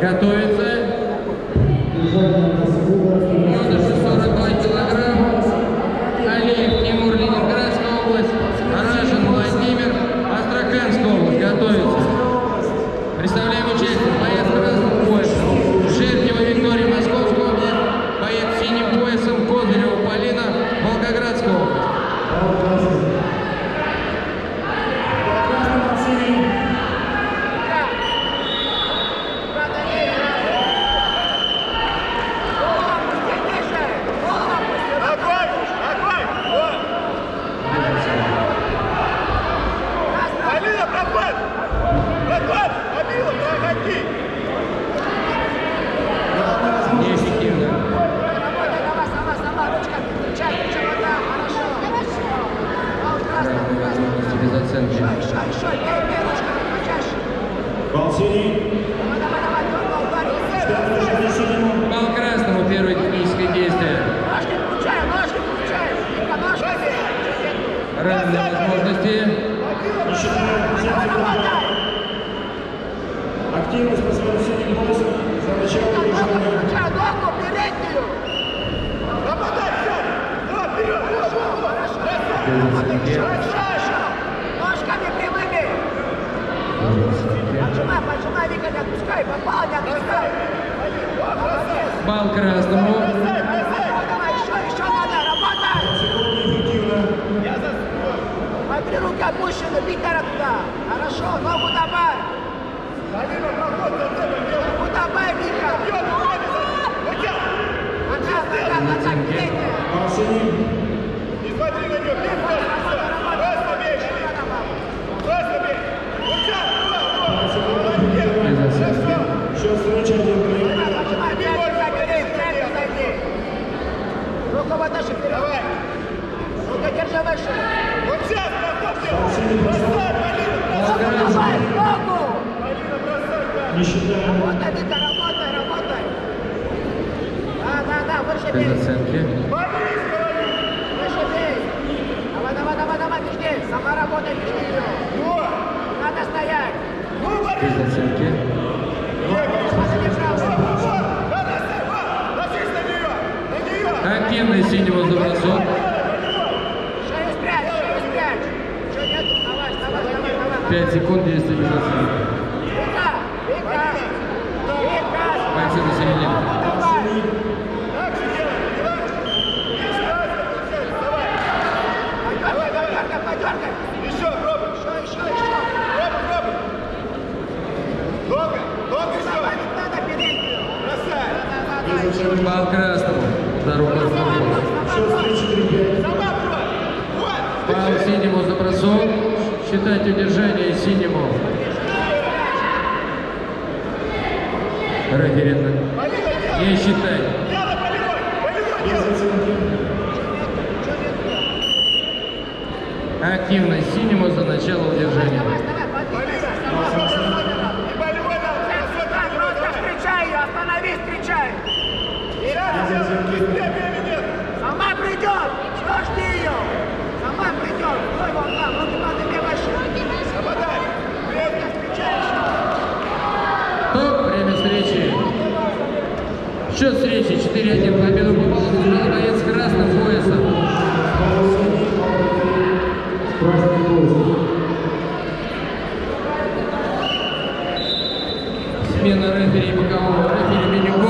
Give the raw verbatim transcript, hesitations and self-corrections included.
Готовится. Возраст сорок два килограмма. Алиев Тимур, Ленинградская область. Рашин Владимир, Астраханская область. Готовится. Представляем участников. Боец красным поясом Жердева Виктория, Московская область. Боец синим поясом Козырева Полина, Волгоградская область. Бал красному, первое техническое действие. Равные возможности. Активность по своему синему поясу за начало движения. Ножками прямыми. Поджимай, поджимай, Вика, не отпускай, попал, не отпускай. Бал красному. Давай, еще, еще надо, работай. Смотри, руки опущены, Виктора туда. Хорошо, ногу добавь. Ногу добавь, Вика. Назад, назад, назад, передняя. Не смотри на него, просто бей, просто бей. Сейчас встреча один прием. Руку выдашь вперед. Давай. Руку держи выше. Вот сейчас, поставьте. Бросай, Полина, бросай. Давай, ногу. Полина, бросай. Не считаем. Работай, Вика, работай, работай. Да, да, да, выше бей. Без оценки. Выше бей. Давай, давай, давай, давай, межди. Сама работай, межди ее. Надо стоять. Без оценки. Активный синего за бросок. Шею спрячь, шею спрячь. Что нет? Давай, давай, давай, давай. пять секунд действия без оценки. Вика, Вика, Вика. Бойцы до середины. Давай. Подергай, подергай, подергай. Еще, пробуй. Еще, еще, еще. Пробуй, пробуй. Долго, долго еще. Давай, не надо переднюю. Бросай. Да, да, да. Бал красному. Здорово. Бал синему за бросок. Считайте удержание синему. Референт. Не считай. Активность синему за начало удержания. Встречай ее, остановись, встречай. Сама придет, что жди ее. Сама придет. Стой вон там, руки подними выше. Нападай. Встречай еще. Стоп, время встречи. Счет встречи четыре один. Победу попал боец с красным поясом. Смена рефери бокового.